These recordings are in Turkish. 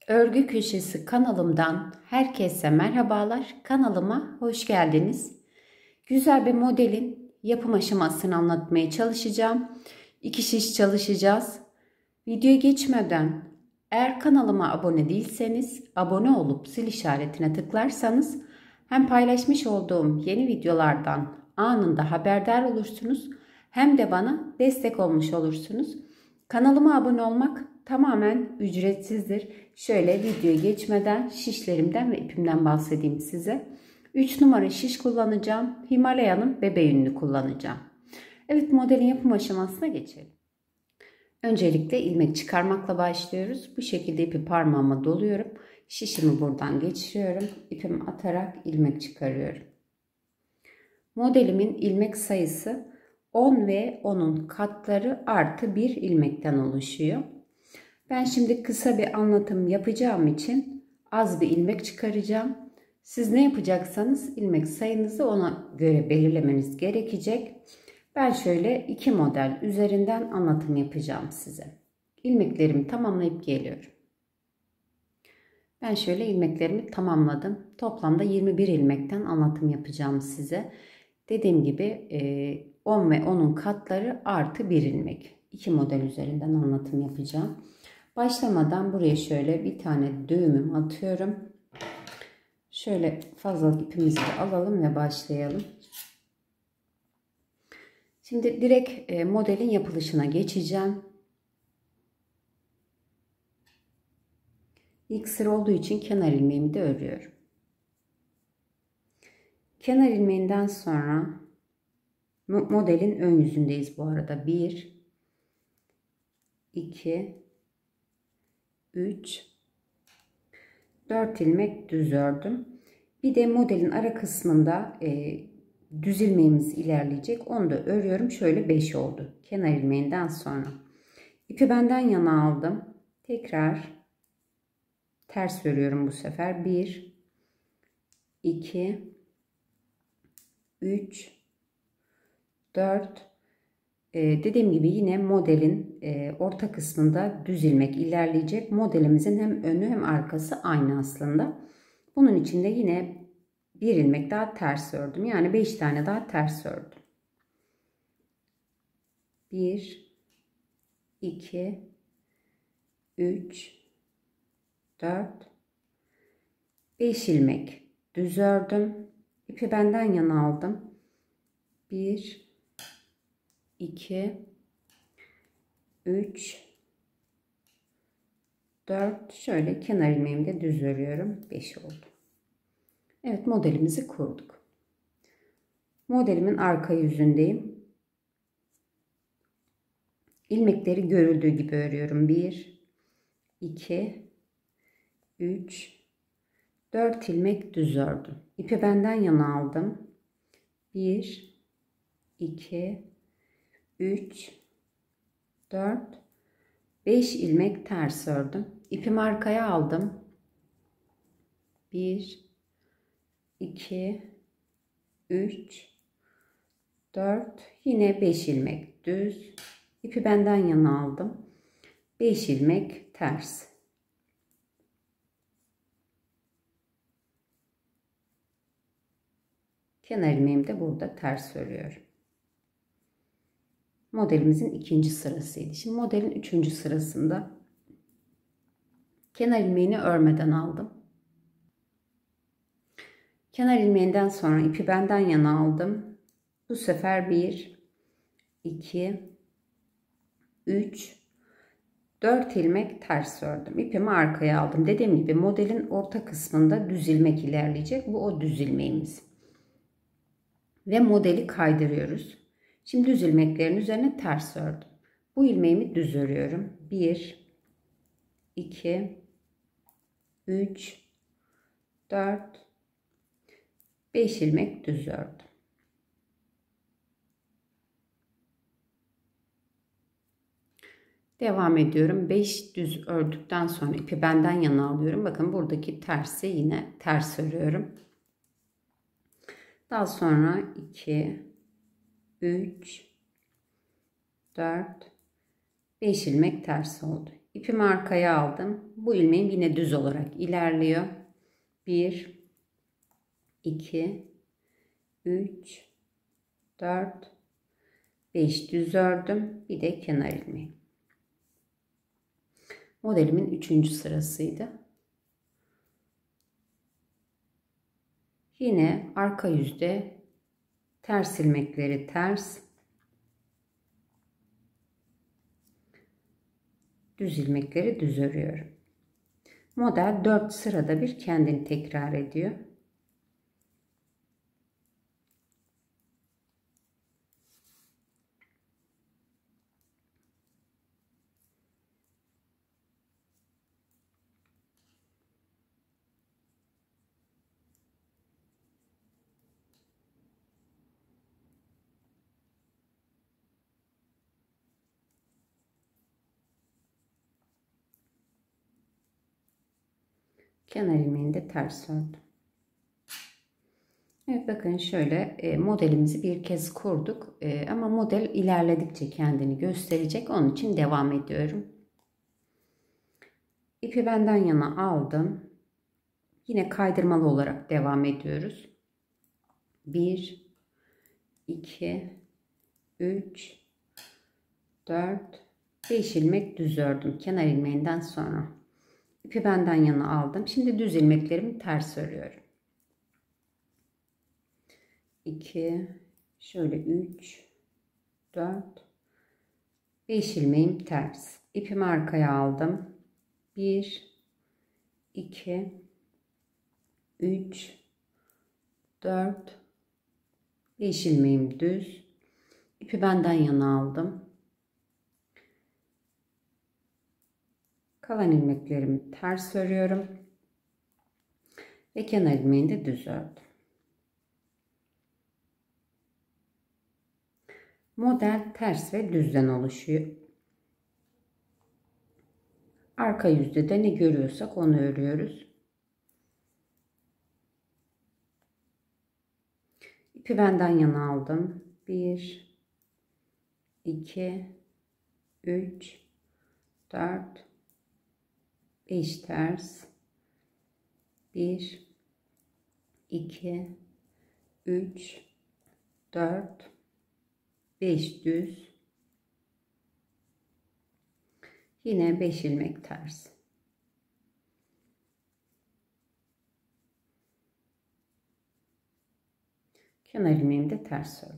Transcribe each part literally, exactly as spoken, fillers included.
Örgü Köşesi kanalımdan herkese merhabalar. Kanalıma hoş geldiniz. Güzel bir modelin yapım aşamasını anlatmaya çalışacağım. İki şiş çalışacağız. Videoya geçmeden eğer kanalıma abone değilseniz abone olup zil işaretine tıklarsanız hem paylaşmış olduğum yeni videolardan anında haberdar olursunuz hem de bana destek olmuş olursunuz. Kanalıma abone olmak tamamen ücretsizdir. Şöyle videoya geçmeden şişlerimden ve ipimden bahsedeyim size. üç numara şiş kullanacağım. Himalaya'nın bebe yününü kullanacağım. Evet, modelin yapım aşamasına geçelim. Öncelikle ilmek çıkarmakla başlıyoruz. Bu şekilde ipi parmağıma doluyorum. Şişimi buradan geçiriyorum. İpimi atarak ilmek çıkarıyorum. Modelimin ilmek sayısı on ve onun katları artı bir ilmekten oluşuyor. Ben şimdi kısa bir anlatım yapacağım için az bir ilmek çıkaracağım. Siz ne yapacaksanız ilmek sayınızı ona göre belirlemeniz gerekecek. Ben şöyle iki model üzerinden anlatım yapacağım size. İlmeklerimi tamamlayıp geliyorum. Ben şöyle ilmeklerimi tamamladım. Toplamda yirmi bir ilmekten anlatım yapacağım size. Dediğim gibi on ve onun katları artı bir ilmek. İki model üzerinden anlatım yapacağım. Başlamadan buraya şöyle bir tane düğümüm atıyorum. Şöyle fazlalık ipimizi de alalım ve başlayalım. Şimdi direkt modelin yapılışına geçeceğim. İlk sıra olduğu için kenar ilmeğimi de örüyorum. Kenar ilmeğinden sonra modelin ön yüzündeyiz bu arada. bir, iki, üç, dört ilmek düz ördüm. Bir de modelin ara kısmında e, düz ilmeğimiz ilerleyecek. Onu da örüyorum. Şöyle beş oldu. Kenar ilmeğinden sonra. İpi benden yana aldım. Tekrar ters örüyorum bu sefer. bir, iki, üç, dört. Ee, dediğim gibi yine modelin e, orta kısmında düz ilmek ilerleyecek. Modelimizin hem önü hem arkası aynı aslında. Bunun için de yine bir ilmek daha ters ördüm. Yani beş tane daha ters ördüm. bir, iki, üç, dört, beş ilmek düz ördüm. İpi benden yana aldım. bir, iki, üç, dört. Şöyle kenar ilmeğimi de düz örüyorum. beş oldu. Evet, modelimizi kurduk. Modelimin arka yüzündeyim. İlmekleri görüldüğü gibi örüyorum. bir, iki, üç, dört ilmek düz ördüm. İpi benden yana aldım. bir, iki, üç, dört, beş ilmek ters ördüm. İpimi arkaya aldım. bir, iki, üç, dört, yine beş ilmek düz. İpi benden yana aldım. beş ilmek ters. Kenar ilmeğimi de burada ters örüyorum. Modelimizin ikinci sırasıydı. Şimdi modelin üçüncü sırasında kenar ilmeğini örmeden aldım. Kenar ilmeğinden sonra ipi benden yana aldım. Bu sefer bir, iki, üç, dört ilmek ters ördüm. İpimi arkaya aldım. Dediğim gibi modelin orta kısmında düz ilmek ilerleyecek. Bu o düz ilmeğimiz. Ve modeli kaydırıyoruz. Şimdi düz ilmeklerin üzerine ters ördüm. Bu ilmeğimi düz örüyorum. bir, iki, üç, dört, beş ilmek düz ördüm. Devam ediyorum. beş düz ördükten sonra ipi benden yana alıyorum. Bakın buradaki tersi yine ters örüyorum. Daha sonra iki, üç, dört, beş ilmek ters oldu. İpimi arkaya aldım. Bu ilmeğim yine düz olarak ilerliyor. bir, iki, üç, dört, beş düz ördüm. Bir de kenar ilmeği. Modelimin üçüncü sırasıydı. Yine arka yüzde ters ilmekleri ters, düz ilmekleri düz örüyorum. Model dört sırada bir kendini tekrar ediyor. Kenar ilmeğini de ters ördüm. Evet, bakın şöyle e, modelimizi bir kez kurduk e, ama model ilerledikçe kendini gösterecek. Onun için devam ediyorum. İpi benden yana aldım. Yine kaydırmalı olarak devam ediyoruz. bir, iki, üç, dört, beş ilmek düz ördüm kenar ilmeğinden sonra. İpi benden yana aldım. Şimdi düz ilmeklerimi ters örüyorum. iki, şöyle üç, dört, beş ilmeğim ters. İpimi arkaya aldım. bir, iki, üç, dört, beş ilmeğim düz. İpi benden yana aldım. Kalan ilmeklerimi ters örüyorum. Ve kenar ilmeğini de düz ördüm. Model ters ve düzden oluşuyor. Arka yüzde de ne görüyorsak onu örüyoruz. İpi benden yana aldım. bir, iki, üç, dört, beş ters. bir, iki, üç, dört, beş düz. Yine beş ilmek ters. Kenar ilmeğimi de ters ördüm.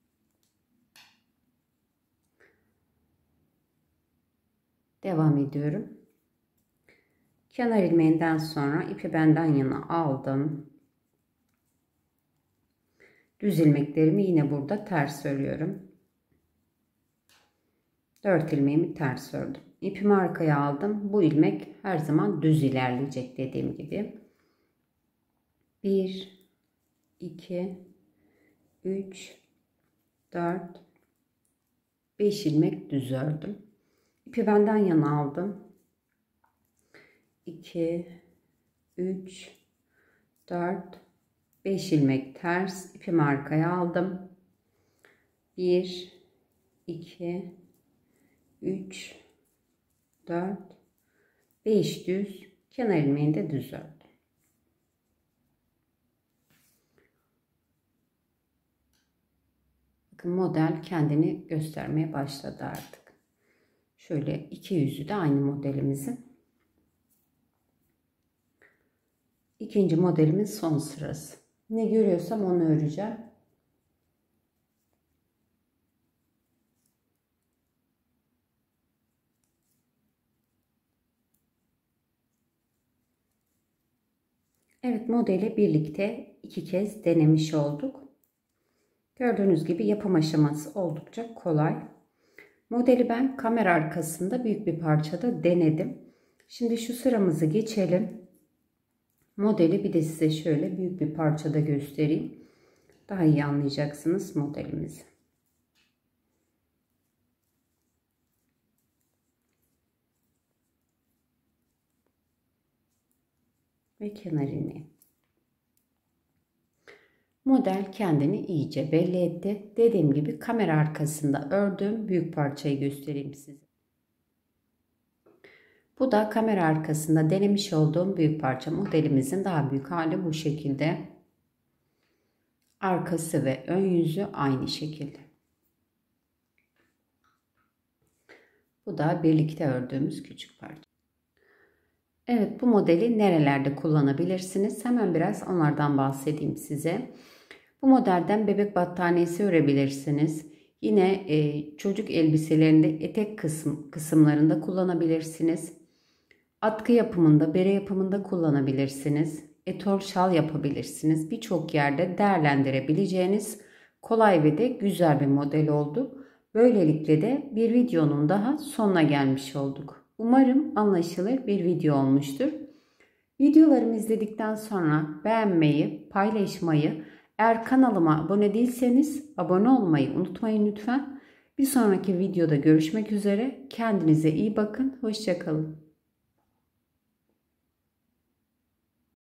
Devam ediyorum. Kenar ilmeğinden sonra ipi benden yana aldım. Düz ilmeklerimi yine burada ters örüyorum. dört ilmeğimi ters ördüm. İpimi arkaya aldım. Bu ilmek her zaman düz ilerleyecek dediğim gibi. bir, iki, üç, dört, beş ilmek düz ördüm. İpi benden yana aldım. iki, üç, dört, beş ilmek ters. İpimi arkaya aldım. bir, iki, üç, dört, beş düz. Kenar ilmeğini de düz ördüm. Bakın model kendini göstermeye başladı artık. Şöyle iki yüzü de aynı modelimizin. İkinci modelimin son sırası. Ne görüyorsam onu öreceğim. Evet, modeli birlikte iki kez denemiş olduk. Gördüğünüz gibi yapım aşaması oldukça kolay. Modeli ben kamera arkasında büyük bir parçada denedim. Şimdi şu sıramızı geçelim. Modeli bir de size şöyle büyük bir parçada göstereyim. Daha iyi anlayacaksınız modelimizi. Ve kenar ilmeği. Model kendini iyice belli etti. Dediğim gibi kamera arkasında ördüğüm büyük parçayı göstereyim size. Bu da kamera arkasında denemiş olduğum büyük parça. Modelimizin daha büyük hali bu şekilde. Arkası ve ön yüzü aynı şekilde. Bu da birlikte ördüğümüz küçük parça. Evet, bu modeli nerelerde kullanabilirsiniz? Hemen biraz onlardan bahsedeyim size. Bu modelden bebek battaniyesi örebilirsiniz. Yine e, çocuk elbiselerinde etek kısım, kısımlarında kullanabilirsiniz. Atkı yapımında, bere yapımında kullanabilirsiniz. Etol şal yapabilirsiniz. Birçok yerde değerlendirebileceğiniz kolay ve de güzel bir model oldu. Böylelikle de bir videonun daha sonuna gelmiş olduk. Umarım anlaşılır bir video olmuştur. Videolarımı izledikten sonra beğenmeyi, paylaşmayı, eğer kanalıma abone değilseniz abone olmayı unutmayın lütfen. Bir sonraki videoda görüşmek üzere. Kendinize iyi bakın. Hoşça kalın.